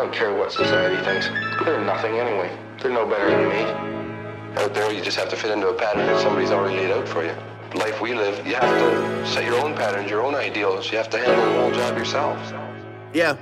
don't care what society thinks. They're nothing anyway. They're no better than me. Out there, you just have to fit into a pattern that somebody's already laid out for you. The life we live, you have to set your own patterns, your own ideals. You have to handle the whole job yourself. Yeah.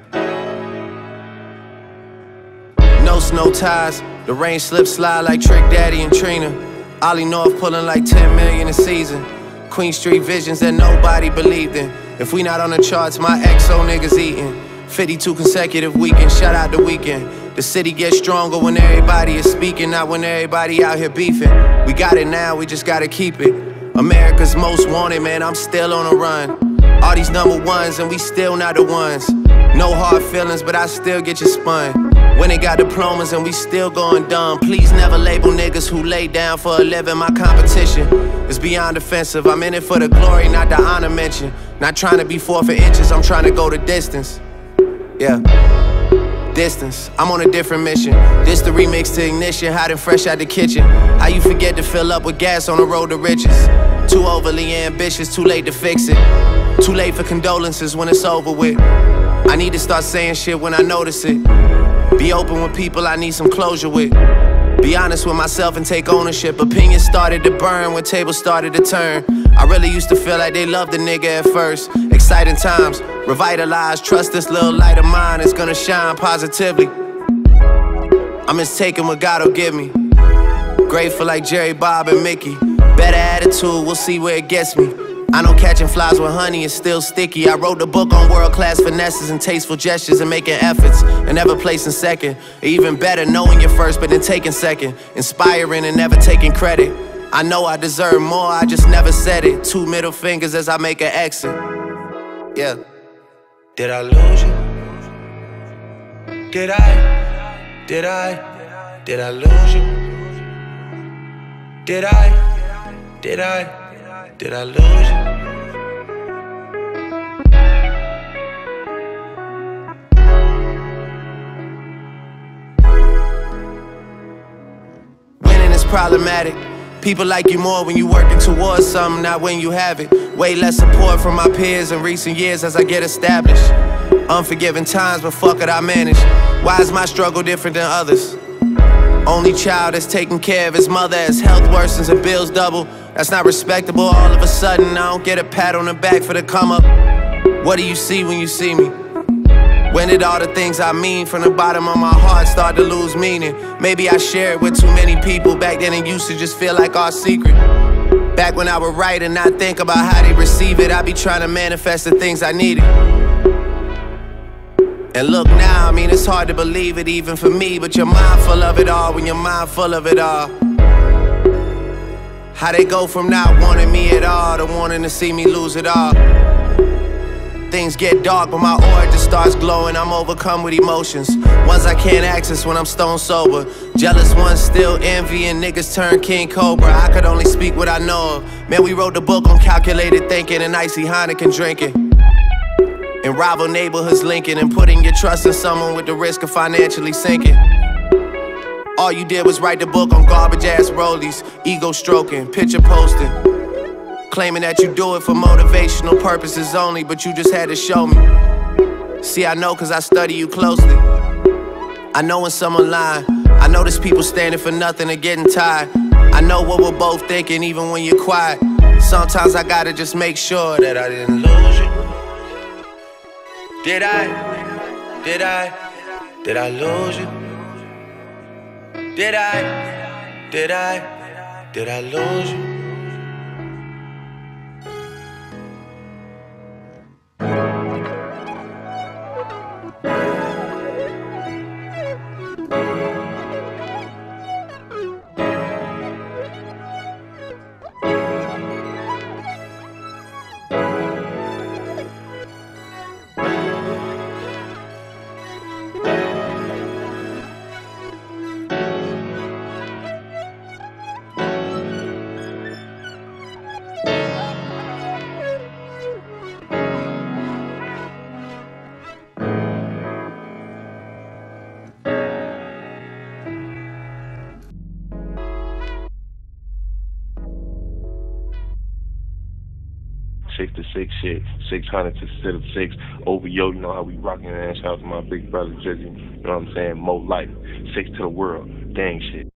No snow ties, the rain slip slide like Trick Daddy and Trina. Ollie North pulling like 10 million a season. Queen Street visions that nobody believed in. If we not on the charts, my XO niggas eating. 52 consecutive weekends, shout out the weekend. The city gets stronger when everybody is speaking, not when everybody out here beefing. We got it now, we just gotta keep it. America's most wanted, man, I'm still on a run. All these number ones and we still not the ones. No hard feelings, but I still get you spun. When they got diplomas and we still going dumb. Please never label niggas who lay down for a living. My competition is beyond offensive. I'm in it for the glory, not the honor mention. Not trying to be 4 for inches, I'm trying to go the distance. Yeah, distance, I'm on a different mission. This the remix to Ignition, hot and fresh out the kitchen. How you forget to fill up with gas on the road to riches? Too overly ambitious, too late to fix it. Too late for condolences when it's over with. I need to start saying shit when I notice it. Be open with people I need some closure with. Be honest with myself and take ownership. Opinions started to burn when tables started to turn. I really used to feel like they loved the nigga at first. Exciting times, revitalized. Trust this little light of mine is gonna shine positively. I'm just taking what God will give me. Grateful like Jerry, Bob, and Mickey. Better attitude, we'll see where it gets me. I know catching flies with honey is still sticky. I wrote the book on world-class finesses and tasteful gestures and making efforts and never placing second. Or even better, knowing you're first but then taking second. Inspiring and never taking credit. I know I deserve more, I just never said it. 2 middle fingers as I make an exit. Yeah. Did I lose you? Did I? Did I lose you? Did I lose you? Winning is problematic. People like you more when you working towards something, not when you have it. Way less support from my peers in recent years as I get established. Unforgiving times, but fuck it, I manage. Why is my struggle different than others? Only child that's taking care of his mother as health worsens and bills double. That's not respectable. All of a sudden, I don't get a pat on the back for the come up. What do you see when you see me? When did all the things I mean from the bottom of my heart start to lose meaning? Maybe I share it with too many people. Back then it used to just feel like our secret. Back when I would write and not think about how they receive it, I'd be trying to manifest the things I needed. And look now, I mean, it's hard to believe it even for me, but you're mindful of it all when you're mindful of it all. How they go from not wanting me at all to wanting to see me lose it all. Things get dark, but my aura just starts glowing. I'm overcome with emotions, ones I can't access when I'm stone sober. Jealous ones still envy and niggas turn King Cobra. I could only speak what I know of. Man, we wrote the book on calculated thinking and icy Heineken drinking. In rival neighborhoods linking and putting your trust in someone with the risk of financially sinking. All you did was write the book on garbage ass rollies, ego stroking, picture posting, claiming that you do it for motivational purposes only, but you just had to show me. See, I know cause I study you closely. I know when someone lying. I know there's people standing for nothing and getting tired. I know what we're both thinking even when you're quiet. Sometimes I gotta just make sure that I didn't lose you. Did I lose you? Did I lose you? 6 to 6 shit, 600 instead of 6. OVO, you know how we rocking, man. Shout out to my big brother Jizzy, you know what I'm saying? Mo Life, 6 to the world, gang shit.